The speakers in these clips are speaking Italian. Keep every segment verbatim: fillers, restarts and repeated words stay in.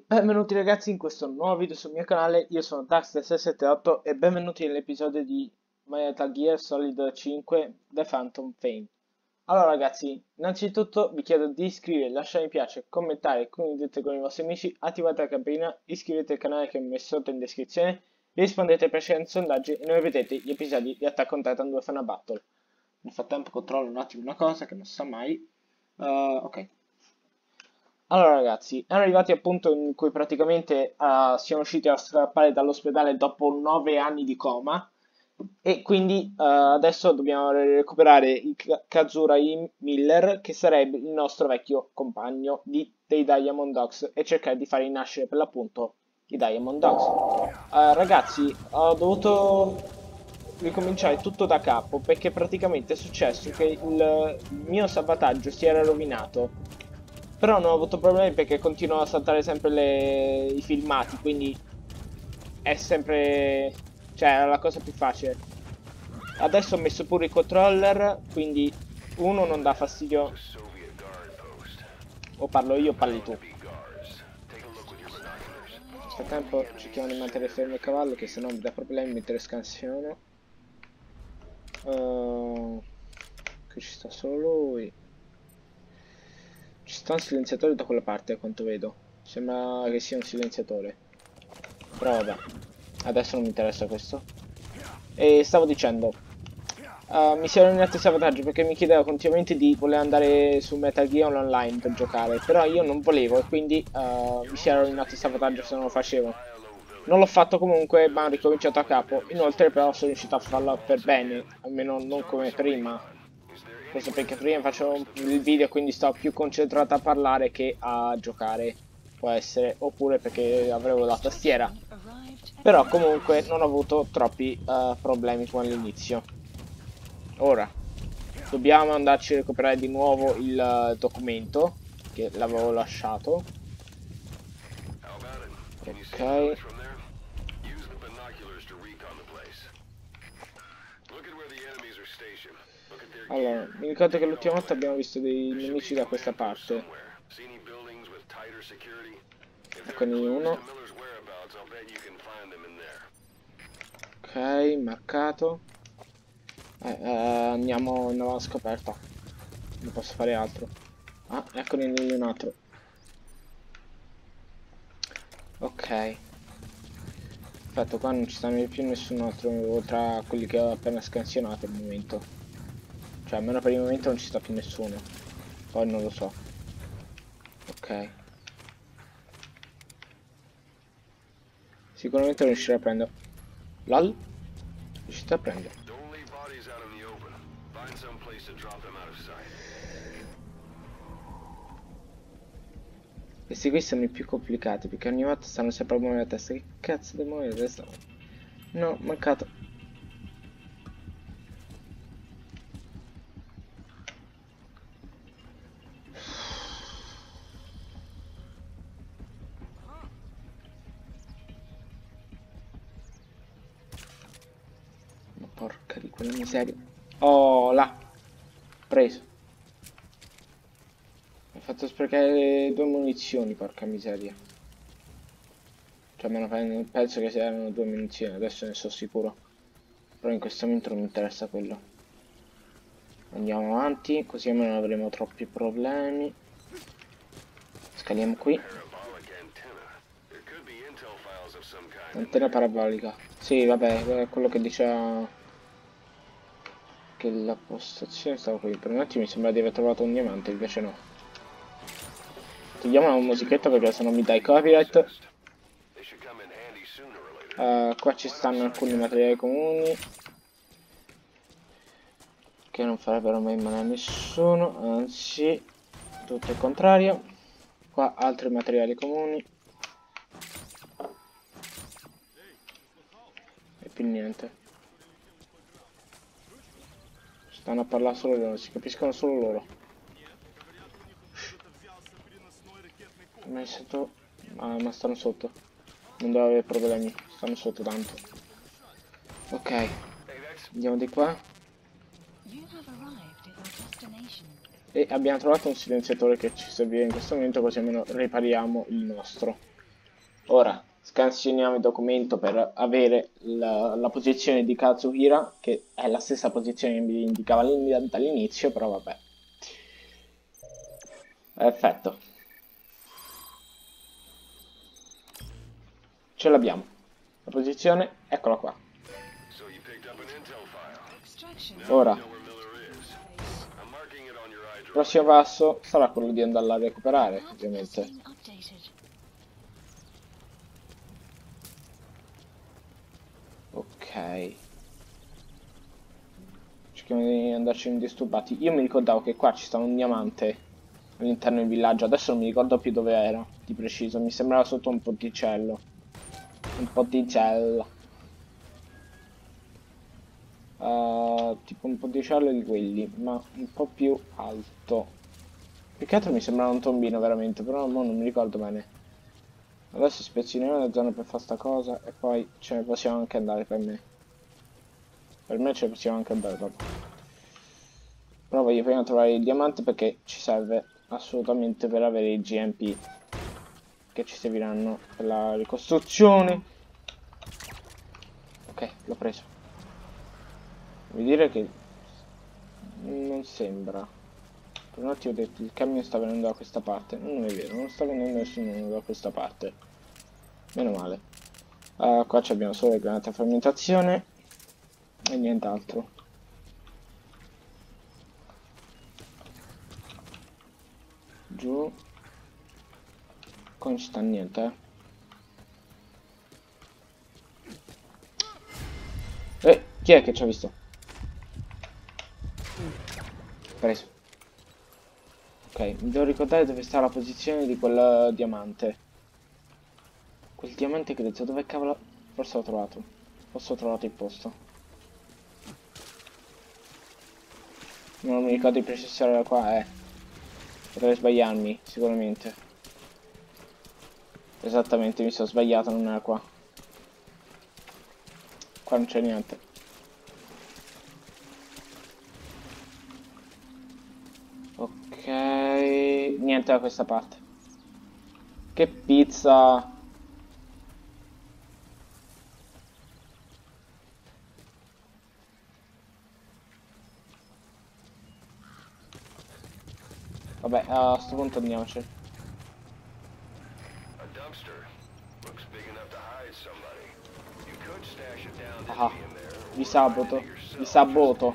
Benvenuti ragazzi in questo nuovo video sul mio canale, io sono Daxter sei sette otto e benvenuti nell'episodio di Metal Gear Solid cinque The Phantom Pain. Allora ragazzi, innanzitutto vi chiedo di iscrivervi, lasciare mi piace, commentare, condividete con i vostri amici, attivate la campanella, iscrivetevi al canale che ho messo sotto in descrizione, rispondete ai precedenti sondaggi e non vedete gli episodi di Attack on Titan due Final Battle. Nel frattempo controllo un attimo una cosa che non si sa mai. Uh, ok. Allora ragazzi, erano arrivati al punto in cui praticamente uh, siamo riusciti a scappare dall'ospedale dopo nove anni di coma e quindi uh, adesso dobbiamo recuperare il Kazura Miller, che sarebbe il nostro vecchio compagno di, dei Diamond Dogs, e cercare di far rinascere per l'appunto i Diamond Dogs. Uh, ragazzi, ho dovuto ricominciare tutto da capo perché praticamente è successo che il mio salvataggio si era rovinato. Però non ho avuto problemi perché continuo a saltare sempre le... i filmati, quindi è sempre... cioè è la cosa più facile. Adesso ho messo pure il controller, quindi uno non dà fastidio. O parlo io o parli tu. Nel frattempo cerchiamo di mantenere fermo il cavallo, che se no mi dà problemi mentre scansiono. Uh, qui ci sta solo lui. Ci sta un silenziatore da quella parte, a quanto vedo. Sembra che sia un silenziatore. Però vabbè, adesso non mi interessa questo. E stavo dicendo, uh, mi si era rovinato il salvataggio perché mi chiedeva continuamente di voler andare su Metal Gear Online per giocare. Però io non volevo e quindi uh, mi si era rovinato il salvataggio se non lo facevo. Non l'ho fatto comunque, ma ho ricominciato a capo. Inoltre però sono riuscito a farlo per bene, almeno non come prima. Questo perché prima facevo il video, quindi stavo più concentrato a parlare che a giocare. Può essere, oppure perché avevo la tastiera. Però comunque non ho avuto troppi uh, problemi come all'inizio. Ora dobbiamo andarci a recuperare di nuovo il uh, documento che l'avevo lasciato. Ok. Allora, mi ricordo che l'ultima volta abbiamo visto dei nemici da questa parte. Eccone uno. Ok, marcato. Eh, eh, andiamo in una scoperta. Non posso fare altro. Ah, eccone un altro. Ok. Perfetto, qua non ci sta più nessun altro oltre a quelli che ho appena scansionato al momento. Cioè, almeno per il momento non ci sta più nessuno. Poi non lo so. Ok. Sicuramente non riuscirò a prendere. Lol? Riuscite a prendere. Questi qui sono i più complicati perché ogni volta stanno sempre a muovere la testa. Che cazzo devo muovere la testa? No, mancato. Ma porca di quella miseria. Oh, là. Preso. Ho fatto sprecare due munizioni, porca miseria. Cioè, me ne penso che siano due munizioni, adesso ne sono sicuro. Però in questo momento non mi interessa quello. Andiamo avanti, così almeno non avremo troppi problemi. Scaliamo qui. Antenna parabolica. Sì, vabbè, è quello che diceva che la postazione stava qui. Per un attimo mi sembra di aver trovato un diamante, invece no. Togliamo una musichetta perché se no mi dai copyright. Uh, qua ci stanno alcuni materiali comuni che non farebbero mai male a nessuno, anzi tutto il contrario. Qua altri materiali comuni e più niente. Stanno a parlare solo loro, si capiscono solo loro. Ma, sotto... ah, ma stanno sotto, non devo avere problemi, stanno sotto tanto. Ok, andiamo di qua. E abbiamo trovato un silenziatore che ci serviva in questo momento, così almeno ripariamo il nostro. Ora scansioniamo il documento per avere la, la posizione di Kazuhira, che è la stessa posizione che mi indicava dall'inizio, però vabbè. Perfetto. Ce l'abbiamo. La posizione, eccola qua. Ora, il prossimo passo sarà quello di andarla a recuperare, ovviamente. Ok. Cerchiamo di andarci indisturbati. Io mi ricordavo che qua ci stava un diamante all'interno del villaggio. Adesso non mi ricordo più dove era, di preciso. Mi sembrava sotto un ponticello. Un ponticello. Uh, tipo un ponticello di quelli, ma un po' più alto. Più che altro mi sembrava un tombino veramente, però mo non mi ricordo bene. Adesso spezziniamo la zona per fare sta cosa e poi ce ne possiamo anche andare per me. Per me ce ne possiamo anche andare dopo. Però voglio prima trovare il diamante perché ci serve assolutamente per avere i G M P che ci serviranno per la ricostruzione. Ok, l'ho preso. Vuol dire che non sembra. Per un attimo ho detto il camion sta venendo da questa parte. Non è vero, non sta venendo nessuno da questa parte. Meno male. Uh, qua abbiamo solo le granate a frammentazione e nient'altro. Giù. Qua non ci sta niente, eh. Eh, chi è che ci ha visto? Preso. Ok, mi devo ricordare dove sta la posizione di quel diamante. Quel diamante grezzo, dove cavolo... Forse l'ho trovato. Forse ho trovato il posto. Non mi ricordo il preciso da qua, eh. Potrei sbagliarmi, sicuramente. Esattamente, mi sono sbagliato, non era qua. Qua non c'è niente. Ok, niente da questa parte. Che pizza! Vabbè, a sto punto andiamoci. Ah, vi saboto, vi saboto.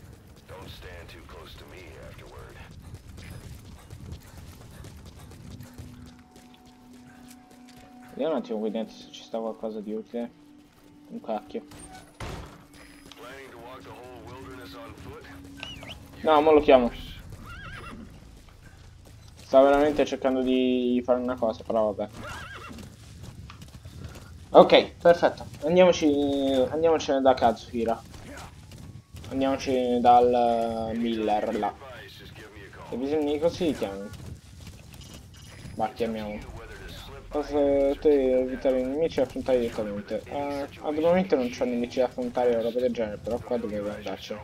Vediamo un attimo qui dentro se ci sta qualcosa di utile. Un cacchio. No, mo lo chiamo. Stavo veramente cercando di fare una cosa, però vabbè. Ok, perfetto. Andiamoci, andiamocene da Kazuhira. Andiamoci dal uh, Miller là. Se bisogna di così chiami. Ma chiamiamo. Posso evitare i nemici e affrontare direttamente. Uh, al momento non c'ho nemici da affrontare o roba del genere, però qua dovevo andarci.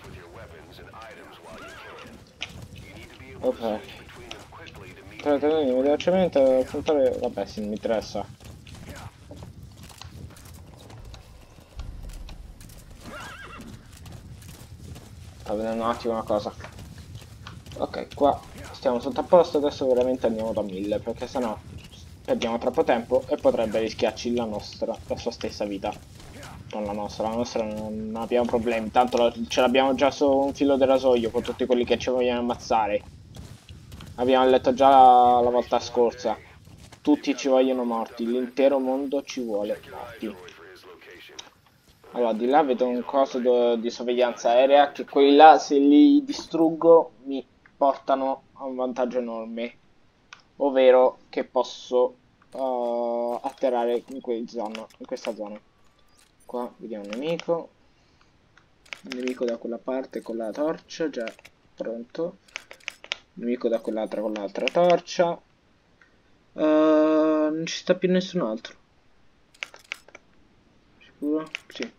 Ok. Trattenere velocemente affrontare. Vabbè, sì, non mi interessa. Sto vedendo un attimo una cosa. Ok, qua stiamo sotto a posto, adesso veramente andiamo da mille, perché sennò perdiamo troppo tempo e potrebbe rischiarci la nostra, la sua stessa vita. Non la nostra, la nostra non, non abbiamo problemi, tanto ce l'abbiamo già su un filo del rasoio con tutti quelli che ci vogliono ammazzare. Abbiamo letto già la, la volta scorsa. Tutti ci vogliono morti, l'intero mondo ci vuole morti. Allora, di là vedo un coso di sorveglianza aerea che quelli là, se li distruggo, mi portano a un vantaggio enorme. Ovvero che posso uh, atterrare in, zona, in questa zona. Qua vediamo un nemico. Un nemico da quella parte con la torcia, già pronto. Un nemico da quell'altra con l'altra torcia. Uh, non ci sta più nessun altro. Sicuro? Sì.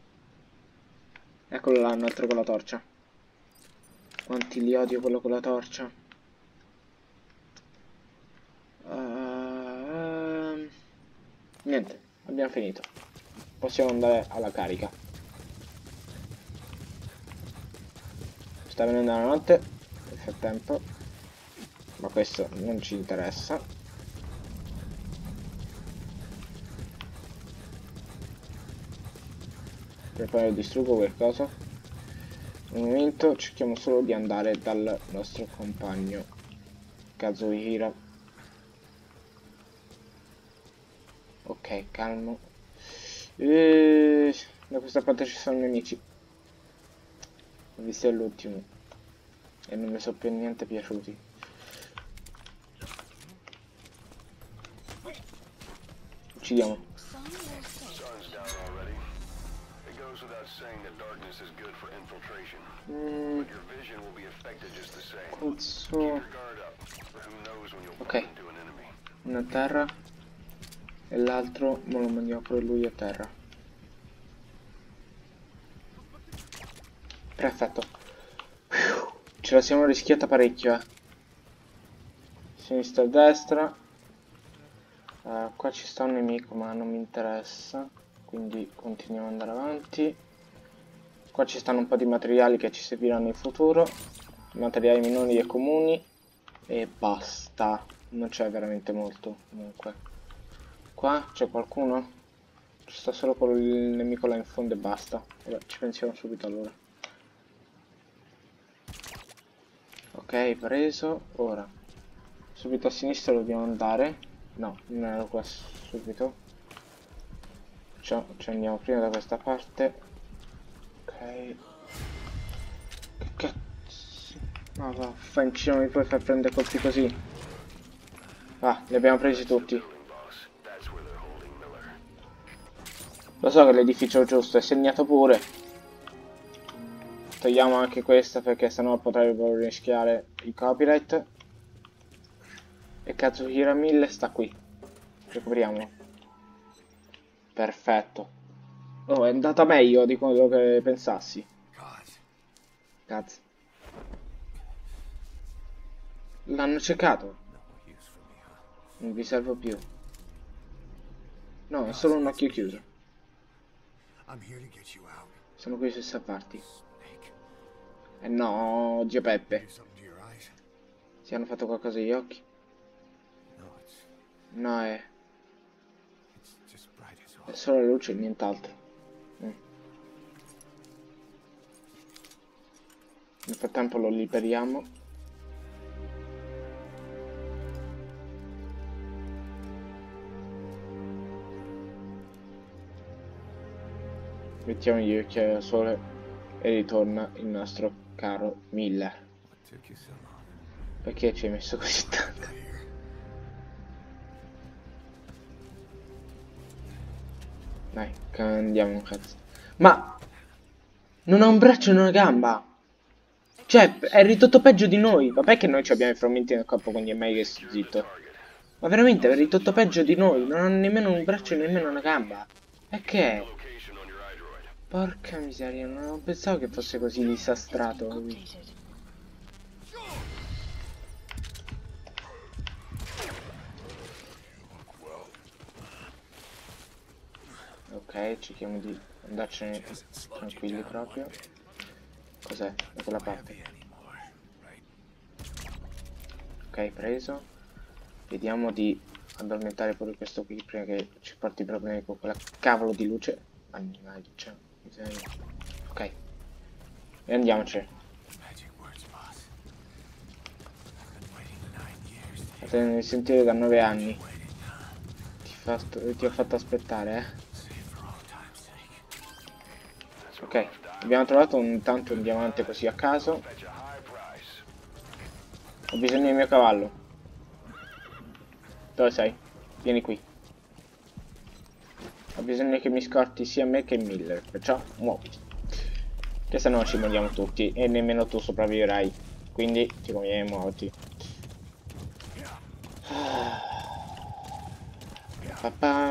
Eccolo là, un altro con la torcia. Quanti li odio quello con la torcia. Uh, Niente, abbiamo finito. Possiamo andare alla carica. Sta venendo la notte nel frattempo, ma questo non ci interessa. Preparo e distruggo qualcosa. Nel momento cerchiamo solo di andare dal nostro compagno Kazuhira. Ok, calmo. E... da questa parte ci sono nemici. Ho visto l'ultimo e non mi sono per niente piaciuti. Uccidiamo. Mm. Cazzo. Ok, uno a terra e l'altro me lo mandiamo pure lui a terra. Perfetto. Ce la siamo rischiata parecchio, eh. Sinistra e destra. Uh, qua ci sta un nemico ma non mi interessa, quindi continuiamo ad andare avanti. Qua ci stanno un po' di materiali che ci serviranno in futuro, materiali minori e comuni, e basta, non c'è veramente molto. Comunque qua c'è qualcuno? Ci sta solo quello, il nemico là in fondo e basta. Vabbè, ci pensiamo subito allora. Ok, preso. Ora subito a sinistra dobbiamo andare. No, non ero qua subito. Ci, ci andiamo prima da questa parte. Ok. Che cazzo. Ma va, fanci, non mi puoi far prendere colpi così. Va, li abbiamo presi tutti. Lo so che l'edificio giusto è segnato pure. Togliamo anche questa perché sennò potrebbero rischiare il copyright. E Kazuhira mille sta qui. Recuperiamolo. Perfetto. Oh, è andata meglio di quello che pensassi. Cazzo. L'hanno cercato. Non vi servo più. No, è solo un occhio chiuso. Sono qui per salvarti. Eh no, zio Peppe. Si hanno fatto qualcosa agli occhi? No, è... è solo la luce e nient'altro. Mm. Nel frattempo lo liberiamo. Mettiamo gli occhiali al sole e ritorna il nostro caro Miller. Perché ci hai messo così tanto? Dai, andiamo un cazzo. Ma non ha un braccio e una gamba. Cioè, è ridotto peggio di noi. Vabbè che noi ci abbiamo i frammenti nel corpo, quindi è meglio che sto zitto. Ma veramente è ridotto peggio di noi. Non ha nemmeno un braccio e nemmeno una gamba. E che è? Porca miseria, non pensavo che fosse così disastrato lui. Ok, cerchiamo di andarcene tranquilli proprio. Cos'è? Da quella parte. Ok, preso. Vediamo di addormentare pure questo qui prima che ci porti problemi con quella cavolo di luce. Mannaggia, miseria. Ok. E andiamocene. Fate sentire da nove anni. Ti, fatto, ti ho fatto aspettare, eh. Ok, abbiamo trovato un, tanto un diamante così a caso. Ho bisogno del mio cavallo. Dove sei? Vieni qui. Ho bisogno che mi scorti sia me che Miller, perciò muoviti. Che se no ci moriamo tutti e nemmeno tu sopravviverai. Quindi ti conviene muoverti. Papà.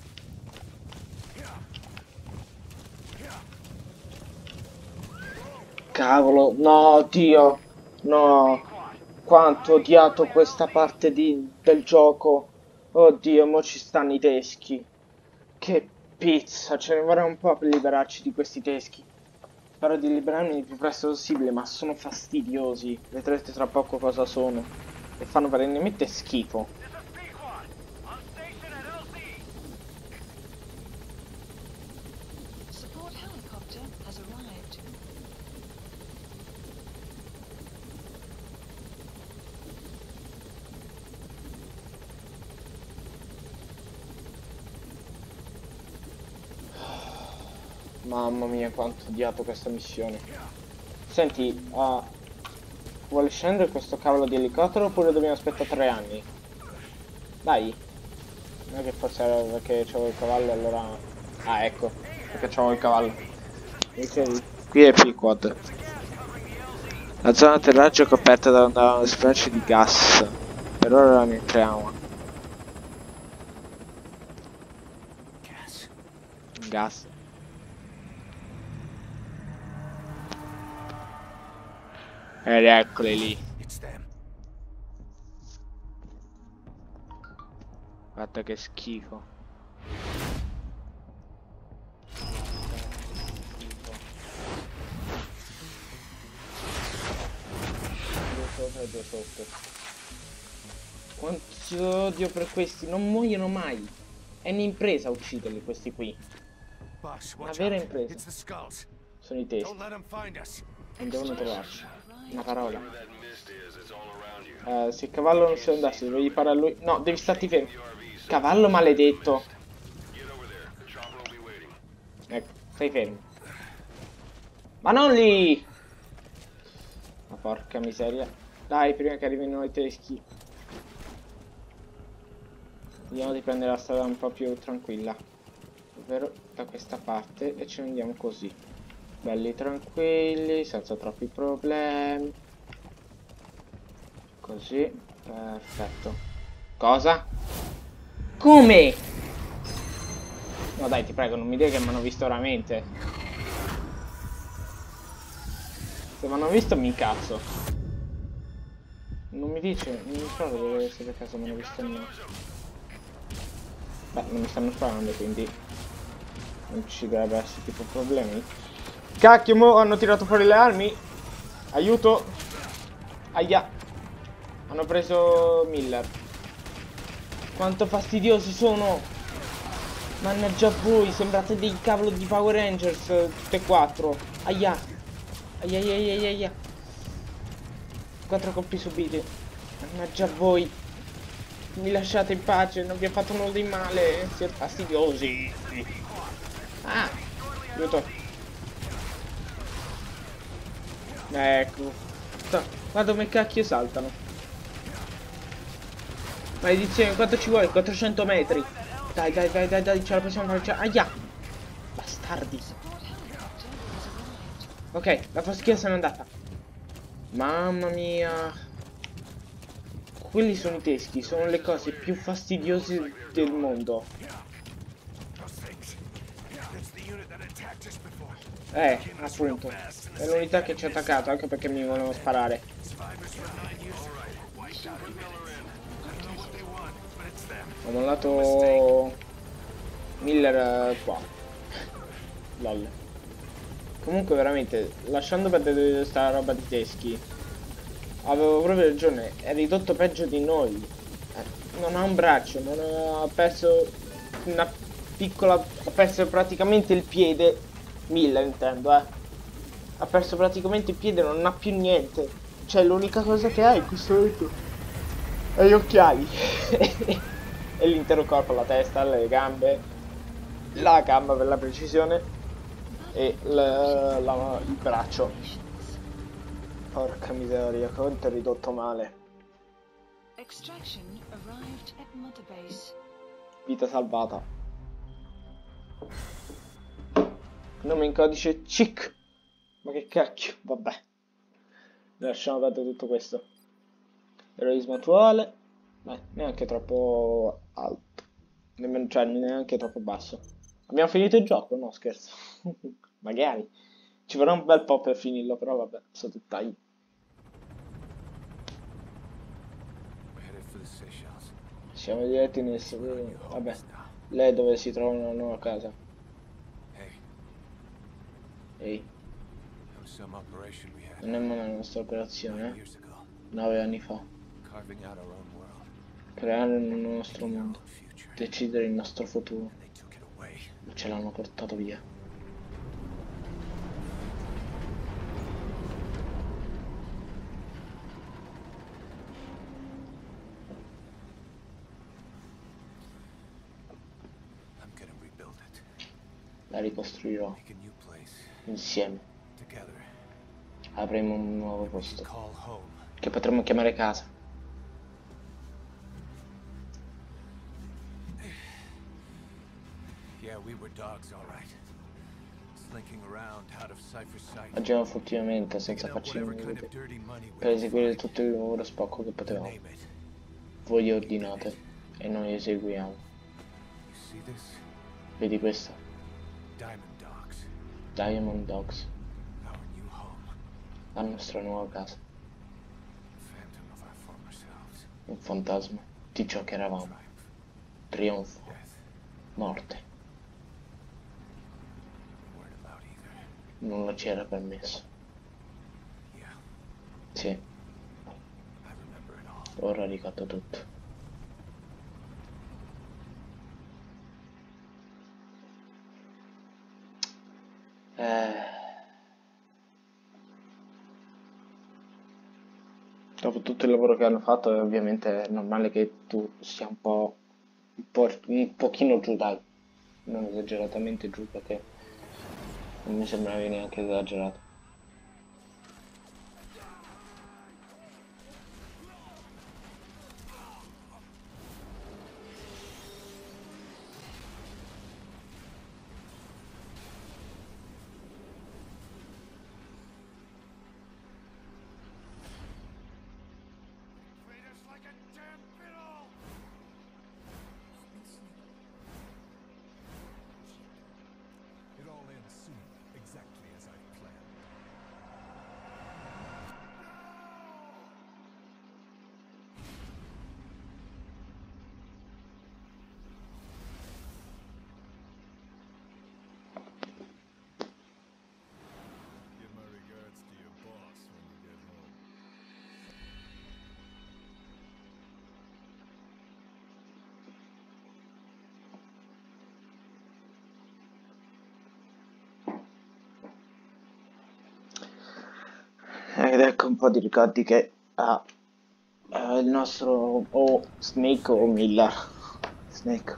Cavolo, no, Dio, no, quanto ho odiato questa parte di, del gioco. Oddio, mo ci stanno i teschi. Che pizza, ce ne vorrà un po' per liberarci di questi teschi. Spero di liberarmi il più presto possibile, ma sono fastidiosi. Vedrete tra poco cosa sono. E fanno perennemente schifo. Support helicopter has arrived. Mamma mia, quanto ho odiato questa missione. Senti, uh, vuole scendere questo cavolo di elicottero oppure dobbiamo aspettare tre anni? Dai. Non è che forse era perché c'avevo il cavallo allora... Ah, ecco, perché c'avevo il cavallo. Dicevi? Qui è Pequod. La zona atterraggio è coperta da una specie di gas. Per ora non entriamo. Gas. Ed eccoli lì. Guarda che schifo. Due sopra e due sotto. Quanto odio per questi, non muoiono mai. È un'impresa ucciderli questi qui. Una vera impresa. Sono i testi. Non devono trovarci. Una parola. Uh, se il cavallo non si andasse, dovevi fare a lui. No, devi starti fermo. Cavallo maledetto. Ecco, stai fermo. Ma non lì! Ma porca miseria. Dai, prima che arrivino i teschi. Vediamo di prendere la strada un po' più tranquilla. Ovvero da questa parte. E ce ne andiamo così. Belli tranquilli, senza troppi problemi. Così. Perfetto. Cosa? Come? No dai, ti prego, non mi dire che mi hanno visto veramente. Se mi hanno visto mi incazzo. Non mi dice, non mi so dove se per caso mi hanno visto o no. Beh, non mi stanno sparando, quindi non ci dovrebbe essere tipo problemi. Cacchio, mo hanno tirato fuori le armi. Aiuto. Aia. Hanno preso Miller. Quanto fastidiosi sono. Mannaggia voi, sembrate dei cavolo di Power Rangers, tutte e quattro. Aia. Aia aia aia aia. Quattro colpi subiti. Mannaggia voi. Mi lasciate in pace, non vi ho fatto nulla di male. Siete fastidiosi. Ah. Aiuto. Ecco. Guarda come cacchio saltano. Maledizione, quanto ci vuole? quattrocento metri. Dai, dai, dai, dai, dai, ce la possiamo fare. Aia! Bastardi. Ok, la foschia se n'è andata. Mamma mia. Quelli sono i teschi, sono le cose più fastidiose del mondo. Eh, appunto. È l'unità che ci ha attaccato, anche perché mi volevano sparare. Ho mollato Miller qua. Lol. Comunque veramente, lasciando perdere questa roba di teschi, avevo proprio ragione, è ridotto peggio di noi. Eh, non ha un braccio, non ha perso una piccola... ha perso praticamente il piede. Miller intendo, eh. Ha perso praticamente il piede, non ha più niente. Cioè l'unica cosa che ha in questo momento è gli occhiali. E l'intero corpo, la testa, le gambe, la gamba per la precisione e la, la, il braccio. Porca miseria, quanto è ridotto male. Vita salvata. Nome in codice C I C. Ma che cacchio, vabbè. Lasciamo perdere tutto questo. Eroismo attuale. Beh, neanche troppo alto. Nemmeno, cioè, neanche troppo basso. Abbiamo finito il gioco? No, scherzo. Magari. Ci vorrà un bel po' per finirlo, però vabbè, sono dettagli. Siamo diretti nel... Vabbè. Lei è dove si trova una nuova casa. Hey, Ehi, that was some operation we had non è mai la nostra nine operazione, eh? years ago. Nove anni fa. Carving out our own world, Creare un nostro making our mondo. own future. Decidere il nostro futuro. And they took it away. Ma ce l'hanno portato via. I'm gonna rebuild it. La ricostruirò. Make a new place. Insieme. Together. Avremo un nuovo We can posto. call home. Che potremmo chiamare casa. Yeah, we were dogs, all right. Slinking around out of Cypher's sight. Agiamo furtivamente, senza Picking up farci whatever kind vedere. of dirty money we Per could eseguire find. tutto il lavoro sporco che potevamo. Name it. Voi ordinate e noi eseguiamo. You see this? Vedi questa? Diamond Dogs. Diamond Dogs, Our new home. la nostra nuova casa. Phantom of our former selves. Un fantasma di ciò che eravamo. Triumph. Trionfo, Death. morte. We weren't allowed either. Non lo ci era permesso. Yeah, Sì, I remember it all. ora ricordo tutto. Eh... Dopo tutto il lavoro che hanno fatto, ovviamente è normale che tu sia un po', un po', un pochino giù, dai, non esageratamente giù, perché non mi sembravi neanche esagerato. It all ends soon, exactly as I've planned. Give my regards to your boss when you get home. Ed ecco un po' di ricordi che ha eh, il nostro o Snake o Miller. Snake,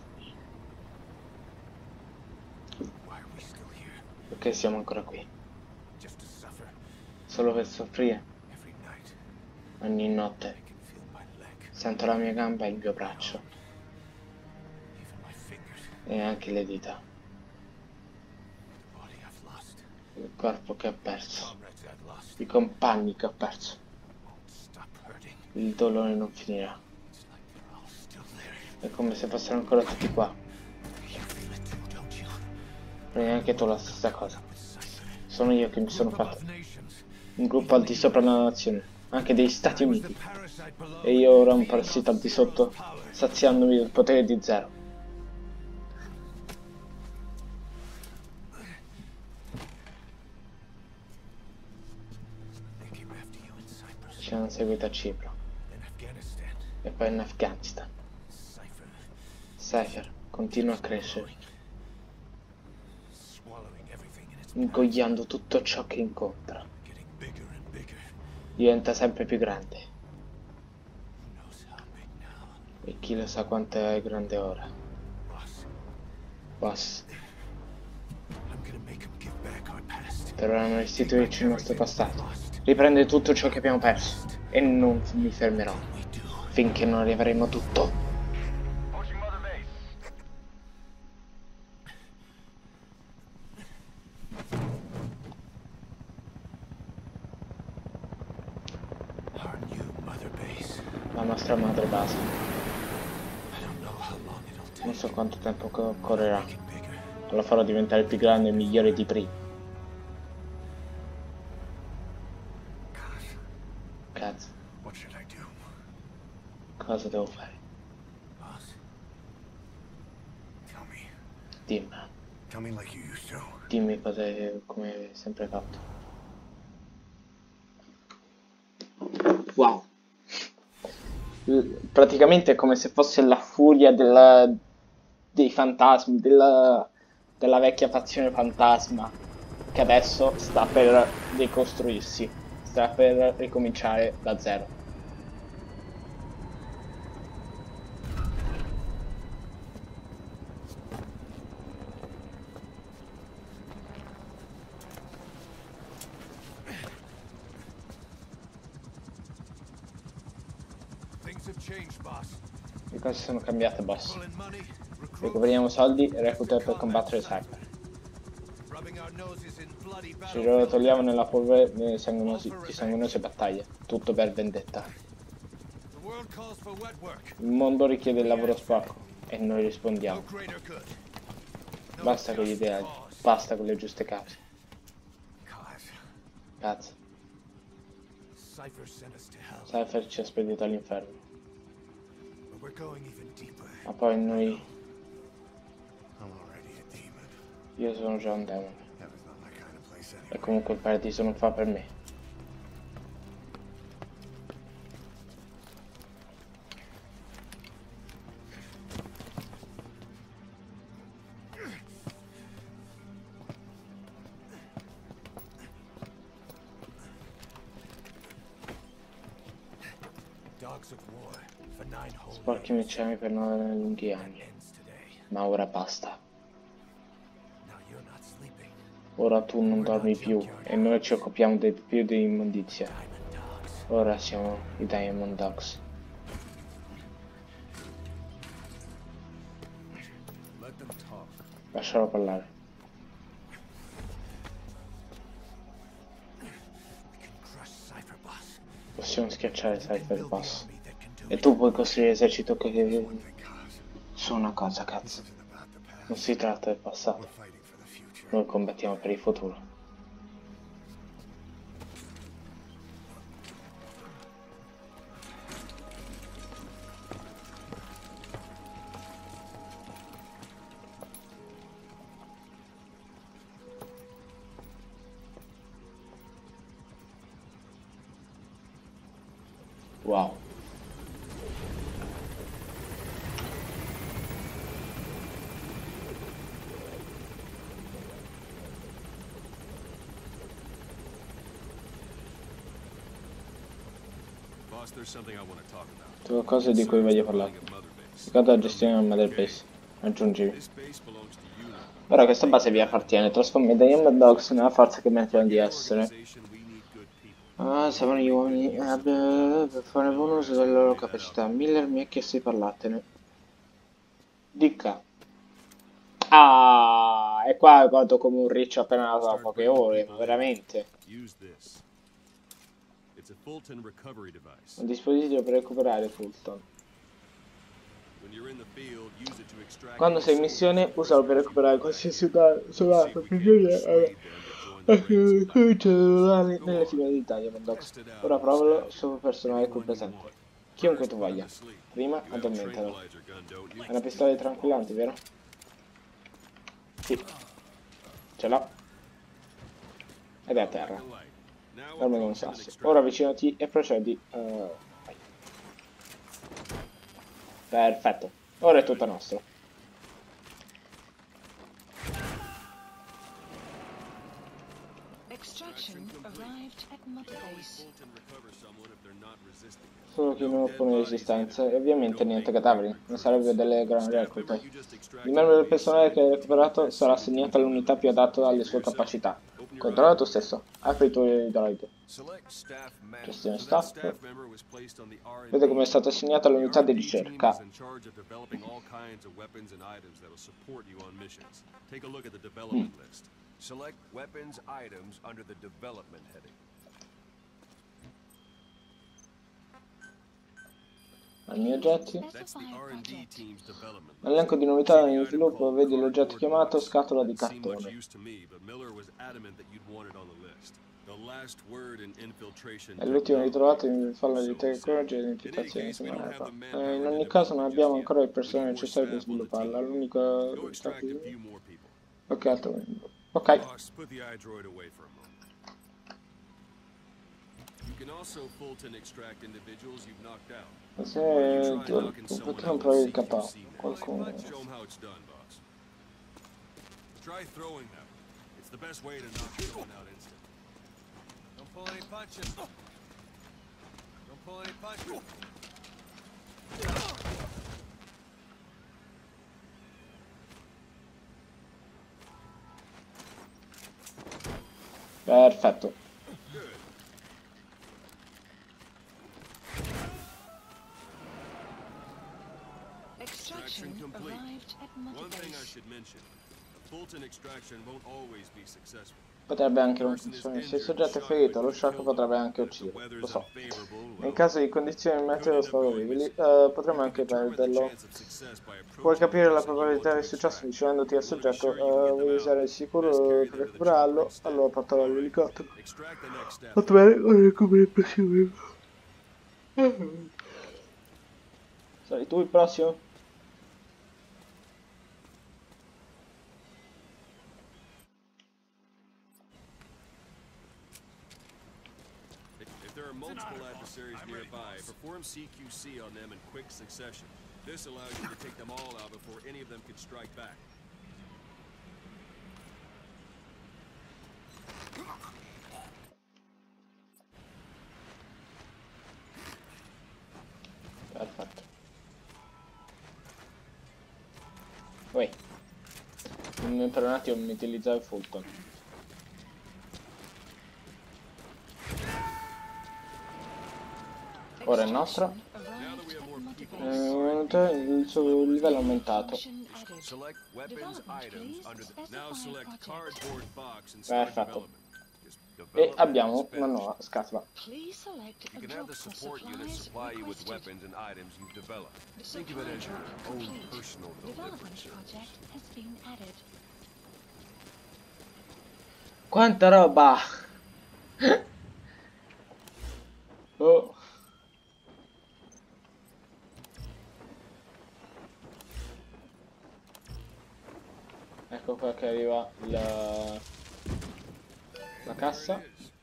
Why are we still here? perché siamo ancora qui? Just to suffer. Solo per soffrire. Every night, Ogni notte I can feel my leg. sento la mia gamba e il mio braccio Even my fingers. e anche le dita. The body I've lost. Il corpo che ho perso. Comrades I've lost. I compagni che ho perso. Won't stop hurting. Il dolore non finirà. It's like they're all still there. È come se fossero ancora tutti qua. You feel it too, don't you? E anche tu la stessa cosa. With Cypher. Sono io che mi sono Group fatto above nations. un gruppo al di sopra della nazione, anche degli Stati I was the Uniti. parasite below. E io ora un parassita al di sotto, saziandomi del potere di zero. They came after you in Cyprus. Ci hanno seguito a Cipro In Afghanistan. e poi in Afghanistan. Cypher. Cypher continua a crescere, Swallowing everything in its path. ingoiando tutto ciò che incontra. Getting bigger and bigger. Diventa sempre più grande. Who knows how big now? E chi lo sa quanto è grande ora. Boss, Boss, I'm gonna make him give back our past. dovranno restituirci il nostro passato. Lost. Riprendere tutto ciò che abbiamo perso. E non mi fermerò We do. finché non riavremo tutto. Approaching Mother Base. Our new mother base. La nostra madre base. I don't know how long it'll take. Non so quanto tempo co- occorrerà. Make it bigger. Lo farò diventare più grande e migliore di prima. God, Cazzo, what should I do? cosa devo fare? Boss? Tell me. Dimmi, Tell me like you used to. dimmi cosa è- come hai sempre fatto. Wow. L- praticamente è come se fosse la furia della- dei fantasmi, della, della vecchia fazione fantasma, che adesso sta per ricostruirsi, sta per ricominciare da zero. Things have changed, boss. Le cose sono cambiate, boss. Pulling money, recruiting, Recuperiamo soldi e reclutiamo per combattere Cypher. rubbing our noses in bloody Ci battlefield. rotoliamo nella polvere delle sanguinosi- di sanguinose battaglie. Tutto per vendetta. The world calls for wet work. Il mondo richiede il lavoro sporco e noi No rispondiamo. greater good. No Basta con gli just ideali, cause. basta con le giuste cause. Cause Cazzo, Cypher sent us to hell, Cypher ci ha spedito all'inferno. but we're going even deeper. Ma poi noi, I'm already a demon. io sono già un demone. Heaven's not my kind of place E anyway. comunque il paradiso non fa per me. Dogs of war for nine whole Sporchi mecciami per nove lunghi anni. ends today. Ma ora basta. Now you're not sleeping. Ora tu non dormi più e noi ci occupiamo di più di immondizia. Diamond dogs. Ora siamo i Diamond Dogs. Let them talk. Lascialo parlare. We can crush Cypher, boss. Possiamo schiacciare Cypher Build the Boss. army that can do E it. tu puoi costruire l'esercito che... Big cause. Su una cosa, cazzo. Isn't about the past. Non si tratta del passato. We're fighting for the future. Noi combattiamo per il futuro. Wow. Boss, there's something I want to talk about. Sono cose di cui voglio parlare. Building a mother base. Riguardo alla gestione del Mother Base. Aggiungi. This base belongs to you now. Ora questa base vi appartiene. Trasformi i Diamond Dogs nella forza che meritano di essere. Organization, we need good people. Ah, servono gli uomini eh, beh, per fare buon uso delle loro capacità. Miller mi ha chiesto di parlartene. Dica. Ah, e qua guardo come un riccio appena nato da poche ore, ma veramente. Use this. It's a Fulton recovery device. Un dispositivo per recuperare Fulton. When you're in the field, use it to extract Quando sei in any missione, usalo per recuperare qualsiasi uda- soldato prigioniero persuade them to join the ranks. cellulari nelle file di Diamond Dogs. Test it out. Ora provalo sul personale qui presente. Want. Chiunque tu voglia. To sleep. Prima You have a addormentalo. tranquilizer gun, don't you? È una pistola di tranquillanti, vero? Sì. Ce l'ho. Ed è a terra. The light. Now Dorme con approach them and sassi. extract. Ora avvicinati e procedi. eh, vai. Perfetto. Ora è tutto nostro. Extraction arrived at Mother Base. Fulton recover someone if they're not resisting it. Solo chi non oppone resistenza e ovviamente niente cadaveri. Non sarebbe delle gran reclute. You just extract Il membro del personale che hai recuperato sarà assegnato all'unità più adatta alle sue capacità. Controlla tu stesso. Apri i tuoi droid. select staff member. Gestione So that staff. staff member was placed on the R and D. Vede come è stato assegnato all'unità di The R and D team ricerca. is in charge of developing all kinds of weapons and items that will support you on missions. Take a look at the development list. Select weapons items under the development heading. Armi e oggetti. That's the R and D team's development. Nell'elenco di novità in sviluppo vedi l'oggetto chiamato scatola di Seemed much cartone. use to me, but Miller was adamant that you'd want it on the list. The last word in infiltration. È l'ultimo ritrovato in falla di tecnologia e identificazione segnalata. Eh, in ogni caso non abbiamo ancora il personale necessario per svilupparla. L'unico... Go extract a few more people. Ok, altro membro. Ok. Boss, put the iDroid away for a moment. You can also Fulton extract individuals you've knocked out. Se Try tu knocking someone potremmo out provare with il K O. C Q C now. Qualcuno. Show 'em how it's done, boss. Try throwing them. It's the best way to knock someone out instantly. Don't pull any punches. Don't pull any punches. Perfetto. Extraction complete. arrived at Mother One thing I Base. should mention. A Fulton extraction won't always be successful. Potrebbe anche non funzionare. Se il soggetto è ferito, lo shock potrebbe anche ucciderlo. Lo so. In caso di condizioni meteo sfavorevoli, eh, potremmo anche perderlo. Puoi capire la probabilità di successo avvicinandoti al soggetto. Eh, vuoi usare il sicuro per recuperarlo? Allora portalo all'elicottero. Extract the next step. Fatto bene, ora recuperi il prossimo. Sei tu il prossimo? If there are multiple adversaries nearby, perform C Q C on them in quick succession. This allows you to take them all out before any of them can strike back. Perfetto. Uè. Per un attimo mi utilizzavo il Fulton. Ora è nostro. Eh, il suo livello è aumentato. Select weapons items under the now select cardboard box and Perfetto. start development. Just E develop abbiamo and una dispense. nuova scatola. Please select You a can have drop the for support unit supplies supply you with requested. weapons and items you've developed. The Think of it supply as your drop own complete. personal Development delivery service. project has been added. Quanta roba! Oh. Ecco qua che arriva la, la cassa.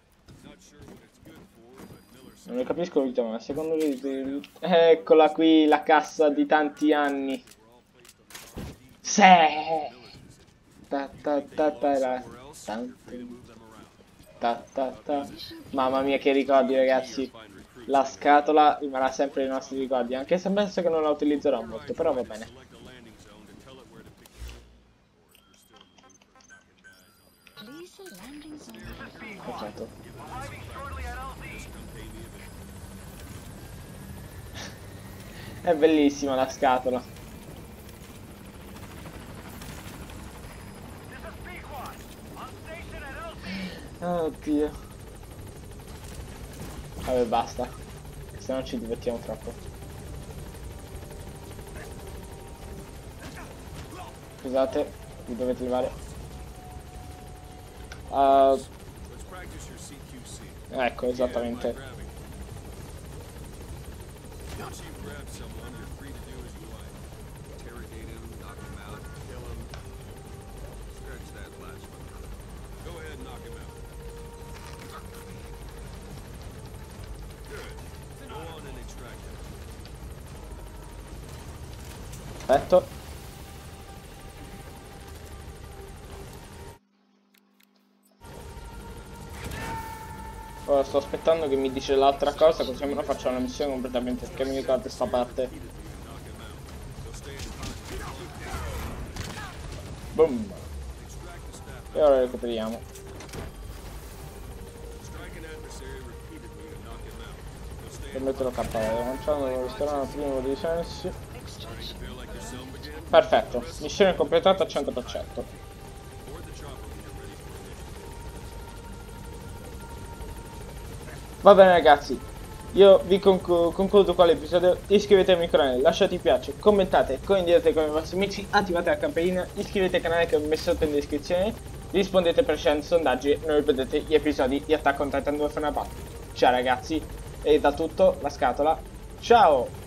Non ne capisco il tema, ma secondo me... Eccola qui, la cassa di tanti anni. Se. Ta ta ta ta ta. Ta ta ta. Mamma mia che ricordi ragazzi. La scatola rimarrà sempre nei nostri ricordi, anche se penso che non la utilizzerò molto, però va bene. Please the landing zone. Perfetto. È bellissima la scatola. Oddio. Vabbè basta, se no ci divertiamo troppo. Scusate, vi dovete levare. Uh, Let's practice your C Q C. ecco, esattamente. Once you've grabbed someone, you're free to do as you like. Interrogate him, knock him out, kill him. Scratch that last one. Go ahead and knock him out. Good. Go on and extract him. Perfetto. Ora sto aspettando che mi dice l'altra cosa, così almeno faccio una missione completamente, perché mi ricordo sta parte. Boom. E ora recuperiamo. Strike an adversary repeatedly to knock him out. Per metterlo K O, lanciando lo strano primo di sensi. Starting to feel like yourself again? Perfetto, missione completata al cento per cento. Board the chopper when you're ready for a mission. Va bene ragazzi, Io vi conclu concludo qua l'episodio, iscrivetevi al mio canale, lasciate mi piace, commentate, condividete con i vostri amici, attivate la campanellina, iscrivetevi al canale che ho messo sotto in descrizione, rispondete precedenti sondaggi e non ripetete gli episodi di Attack on Titan due Final Battle. Ciao ragazzi, e da tutto la scatola, ciao!